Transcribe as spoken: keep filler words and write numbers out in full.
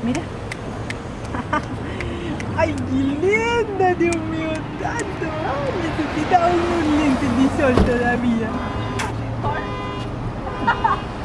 Mira. ¡Ay, qué linda! Dios mío, tanto. Ay, necesitaba unos lentes de sol todavía.